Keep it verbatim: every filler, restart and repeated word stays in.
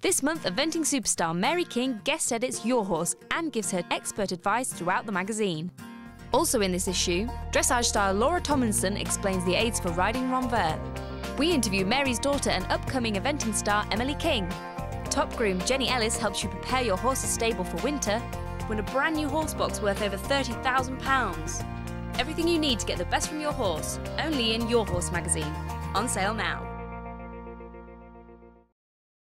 This month, eventing superstar Mary King guest edits Your Horse and gives her expert advice throughout the magazine. Also in this issue, dressage star Laura Tomlinson explains the aids for riding renvers. We interview Mary's daughter and upcoming eventing star Emily King. Top groom Jenny Ellis helps you prepare your horse's stable for winter. Win a brand new horse box worth over thirty thousand pounds. Everything you need to get the best from your horse, only in Your Horse magazine. On sale now.